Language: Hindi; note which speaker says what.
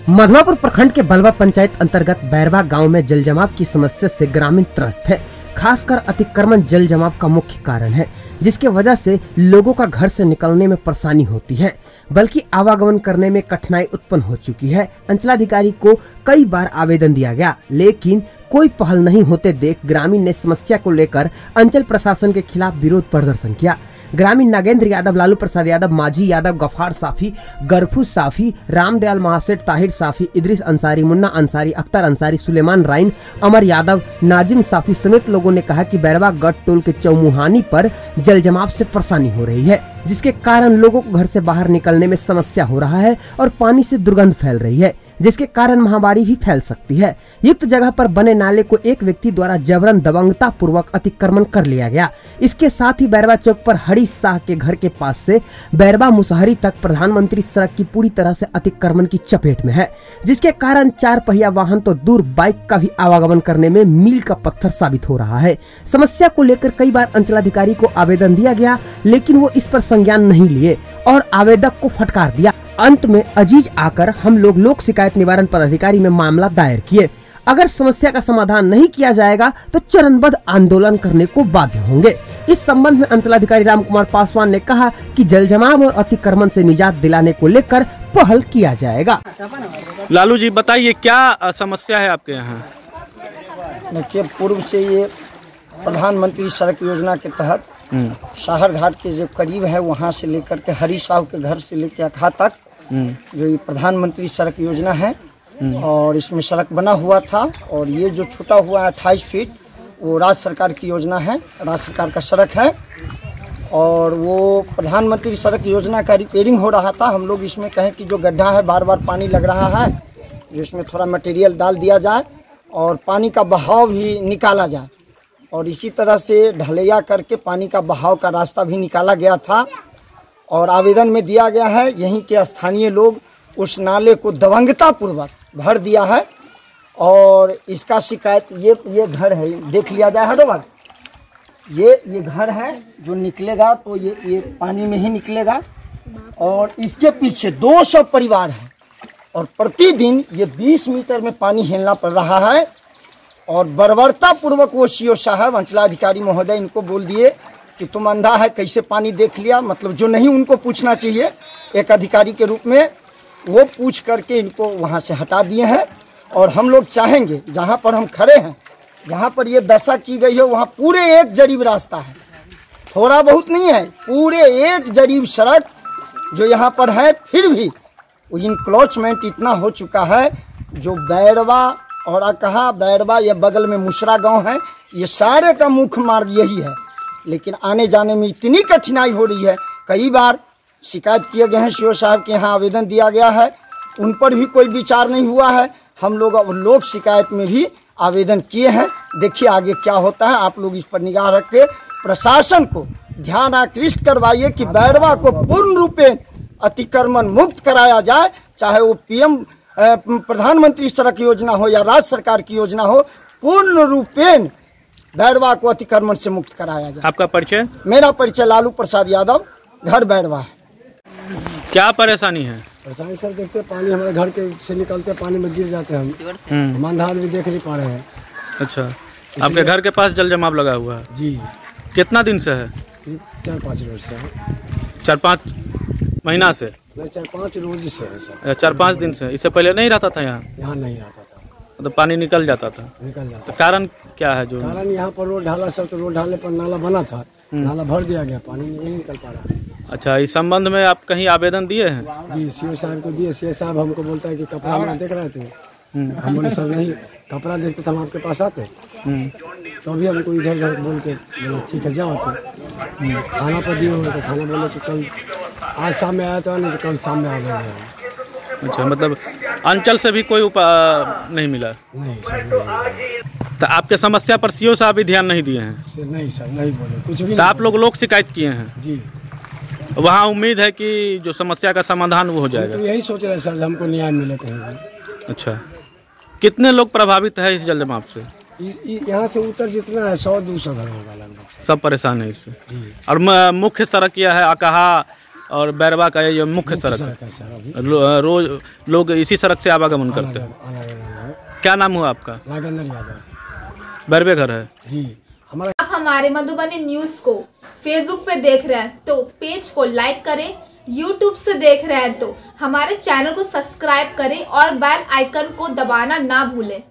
Speaker 1: मधवापुर प्रखंड के बलवा पंचायत अंतर्गत बैरवा गांव में जल जमाव की समस्या से ग्रामीण त्रस्त है। खासकर अतिक्रमण जल जमाव का मुख्य कारण है, जिसके वजह से लोगों का घर से निकलने में परेशानी होती है, बल्कि आवागमन करने में कठिनाई उत्पन्न हो चुकी है। अंचलाधिकारी को कई बार आवेदन दिया गया, लेकिन कोई पहल नहीं होते देख ग्रामीण ने समस्या को लेकर अंचल प्रशासन के खिलाफ विरोध प्रदर्शन किया। ग्रामीण नागेंद्र यादव, लालू प्रसाद यादव, माजी यादव, गफार साफी, गरफूस साफी, रामदयाल महासेठ, ताहिर साफी, इदरीस अंसारी, मुन्ना अंसारी, अख्तर अंसारी, सुलेमान राइन, अमर यादव, नाजिम साफी समेत लोगों ने कहा कि बैरवा गढ़ टोल के चौमुहानी पर जल जमाव से परेशानी हो रही है, जिसके कारण लोगों को घर से बाहर निकलने में समस्या हो रहा है और पानी से दुर्गंध फैल रही है, जिसके कारण महामारी भी फैल सकती है। युक्त जगह पर बने नाले को एक व्यक्ति द्वारा जबरन दबंगता पूर्वक अतिक्रमण कर लिया गया। इसके साथ ही बैरवा चौक पर हरी शाह के घर के पास से बैरवा मुसहरी तक प्रधानमंत्री सड़क की पूरी तरह से अतिक्रमण की चपेट में है, जिसके कारण 4 पहिया वाहन तो दूर बाइक का भी आवागमन करने में मील का पत्थर साबित हो रहा है। समस्या को लेकर कई बार अंचलाधिकारी को आवेदन दिया गया, लेकिन वो इस पर संज्ञान नहीं लिए और आवेदक को फटकार दिया। अंत में अजीज आकर हम लोग लोक शिकायत निवारण पदाधिकारी में मामला दायर किए। अगर समस्या का समाधान नहीं किया जाएगा तो चरणबद्ध आंदोलन करने को बाध्य होंगे। इस संबंध में अंचलाधिकारी राम कुमार पासवान ने कहा कि जल जमाव और अतिक्रमण से निजात दिलाने को लेकर पहल किया जाएगा।
Speaker 2: लालू जी बताइए, क्या समस्या है आपके यहाँ?
Speaker 3: देखिए, पूर्व से ये प्रधानमंत्री सड़क योजना के तहत शहर घाट के जो करीब है वहाँ से लेकर के हरी साहू के घर से लेकर अखा तक जो ये प्रधानमंत्री सड़क योजना है और इसमें सड़क बना हुआ था, और ये जो छूटा हुआ है 28 फीट वो राज्य सरकार की योजना है, राज्य सरकार का सड़क है। और वो प्रधानमंत्री सड़क योजना का रिपेयरिंग हो रहा था। हम लोग इसमें कहें कि जो गड्ढा है बार बार पानी लग रहा है, जिसमें थोड़ा मटेरियल डाल दिया जाए और पानी का बहाव भी निकाला जाए, और इसी तरह से ढलैया करके पानी का बहाव का रास्ता भी निकाला गया था। और आवेदन में दिया गया है, यहीं के स्थानीय लोग उस नाले को दबंगता पूर्वक भर दिया है और इसका शिकायत ये घर है, देख लिया जाए हर बार। ये घर है जो निकलेगा तो ये पानी में ही निकलेगा, और इसके पीछे 200 परिवार है और प्रतिदिन ये 20 मीटर में पानी हिलना पड़ रहा है। और बर्बरता पूर्वक वो सीओ साहब, अंचलाधिकारी महोदय इनको बोल दिए कि तुम अंधा है, कैसे पानी देख लिया, मतलब जो नहीं उनको पूछना चाहिए एक अधिकारी के रूप में, वो पूछ करके इनको वहाँ से हटा दिए हैं। और हम लोग चाहेंगे जहाँ पर हम खड़े हैं, जहाँ पर ये दशा की गई है वहाँ पूरे एक जरीब रास्ता है, थोड़ा बहुत नहीं है, पूरे एक जरीब सड़क जो यहाँ पर है, फिर भी इंक्रोचमेंट इतना हो चुका है। जो बैरवा और अकहा, बैरवा, ये बगल में मुसरा गांव है, ये सारे का मुख्य मार्ग यही है, लेकिन आने जाने में इतनी कठिनाई हो रही है। कई बार शिकायत किए गए हैं, सीओ साहब के यहाँ आवेदन दिया गया है, उन पर भी कोई विचार नहीं हुआ है। हम लोग अब लोक शिकायत में भी आवेदन किए हैं। देखिए आगे क्या होता है, आप लोग इस पर निगाह रख के प्रशासन को ध्यान आकृष्ट करवाइए कि बैरवा को पूर्ण रूपेण अतिक्रमण मुक्त कराया जाए, चाहे वो पीएम प्रधानमंत्री सड़क योजना हो या राज्य सरकार की योजना हो, पूर्ण रूपेण बैरवा को अतिक्रमण से मुक्त कराया जाए।
Speaker 2: आपका परिचय? मेरा परिचय
Speaker 3: लालू प्रसाद यादव, घर बैरवा है।
Speaker 2: क्या परेशानी है?
Speaker 4: परेशानी सर, देखते पानी हमारे घर के से निकलते पानी में गिर जाते हैं, हम अंधार भी देख नहीं पा रहे हैं।
Speaker 2: अच्छा, आपके घर के पास जल जमाव लगा हुआ है?
Speaker 4: जी।
Speaker 2: कितना दिन से है?
Speaker 4: 4-5 रोज से है।
Speaker 2: 4-5 महीना से?
Speaker 4: नहीं, 4-5 रोज से है सर।
Speaker 2: 4-5 दिन से? इससे पहले नहीं रहता था यहाँ?
Speaker 4: यहाँ नहीं रहता था,
Speaker 2: तो पानी निकल जाता था?
Speaker 4: निकल जाता।
Speaker 2: तो कारण क्या है? जो
Speaker 4: कारण यहाँ पर रोड ढाला सब, तो रोड ढाले पर नाला बना था, नाला भर दिया गया, पानी नहीं निकल पा रहा है।
Speaker 2: अच्छा, इस संबंध में आप कहीं आवेदन दिए हैं?
Speaker 4: जी, सीओ साहब को दिए। सीओ साहब हमको बोलता है कि कपड़ा हमारा देख रहे थे, हम बोले सर नहीं, कपड़ा देखते तो हम आपके पास आते, तो अभी हमको इधर उधर बोल के बोला ठीक है जाओ। तो थाना पर दिए हुए, तो थाना बोले कि कल आज शाम में आया तो नहीं, तो कल शाम में आ गए।
Speaker 2: अच्छा, मतलब अंचल से भी कोई उपाय नहीं मिला?
Speaker 4: नहीं सर, नहीं।
Speaker 2: तो आपके समस्या पर सीओ साहब भी ध्यान नहीं दिए हैं?
Speaker 4: नहीं सर, नहीं बोले कुछ भी।
Speaker 2: तो आप लोग लोक शिकायत किए हैं?
Speaker 4: जी।
Speaker 2: वहाँ उम्मीद है कि जो समस्या का समाधान वो हो जाएगा?
Speaker 4: तो यही सोच रहे हैं सर, हमको न्याय मिले कहीं।
Speaker 2: अच्छा, कितने लोग प्रभावित है इस जल जमाव से?
Speaker 4: यहाँ से उत्तर जितना है 100-200 घर होगा लगभग।
Speaker 2: सब परेशान है इससे? और मुख्य सड़क यह है, अकहा और बैरवा का ये मुख्य सड़क है। रोज लोग इसी सड़क से आवागमन करते हैं। क्या नाम हुआ आपका?
Speaker 4: नागेंद्र यादव।
Speaker 2: बैरवे घर है
Speaker 4: जी।
Speaker 5: आप हमारे मधुबनी न्यूज को फेसबुक पे देख रहे हैं तो पेज को लाइक करें, यूट्यूब से देख रहे हैं तो हमारे चैनल को सब्सक्राइब करें और बेल आइकन को दबाना ना भूलें।